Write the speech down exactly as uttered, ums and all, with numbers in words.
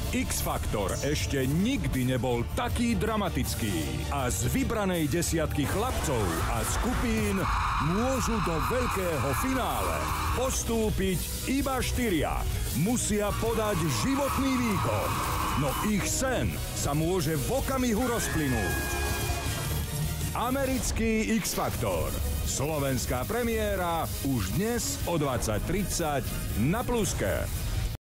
X-Faktor ešte nikdy nebol taký dramatický a z vybranej desiatky chlapcov a skupín môžu do veľkého finále postúpiť iba štyria. Musia podať životný výkon, no ich sen sa môže v okamihu rozplynúť. Americký X-Faktor. Slovenská premiéra už dnes o dvadsať tridsať na Pluske.